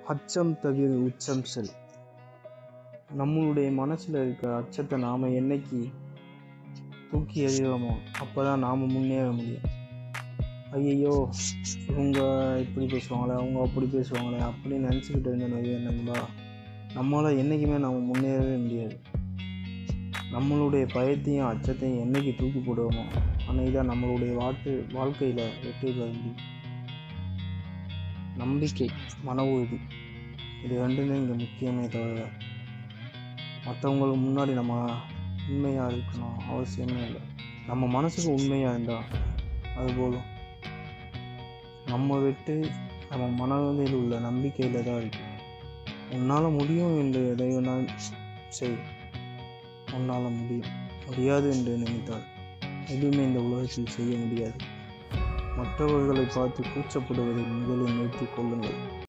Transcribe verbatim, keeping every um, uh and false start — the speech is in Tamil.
அச்சம் தவிர உச்சம் செல். நம்மளுடைய மனசில் இருக்கிற அச்சத்தை நாம் என்னைக்கு தூக்கி எறிகிறோமோ அப்போ தான் நாம் முன்னேற முடியும். ஐயையோ இவங்க இப்படி பேசுவாங்களே, அவங்க அப்படி பேசுவாங்களே அப்படின்னு நினச்சிக்கிட்டு இருந்த நண்பா, நம்மளால் என்றைக்குமே நாம் முன்னேறவே முடியாது. நம்மளுடைய பயத்தையும் அச்சத்தையும் என்றைக்கு தூக்கி போடுவோமோ அன்றைக்கி தான் நம்மளுடைய வாழ்க்கை வாழ்க்கையில் வெற்றி பெற முடியும். நம்பிக்கை, மன உறுதி, இது ரெண்டுமே இங்கே முக்கியமே தவிர மற்றவங்களுக்கு முன்னாடி நம்ம உண்மையாக இருக்கணும் அவசியமே இல்லை. நம்ம மனசுக்கு உண்மையாக இருந்தால் அது போதும். நம்ம விட்டு நம்ம மனதில் உள்ள நம்பிக்கையில் தான் இருக்கு. உன்னால் முடியும் என்று எதை வேணால் செய். உன்னால் முடியும். முடியாது என்று நினைத்தால் எதுவுமே இந்த உலகத்தில் செய்ய முடியாது. மற்றவர்களை பார்த்து கூச்சப்படுவதை முதலில் நிறுத்திக் கொள்ளுங்கள்.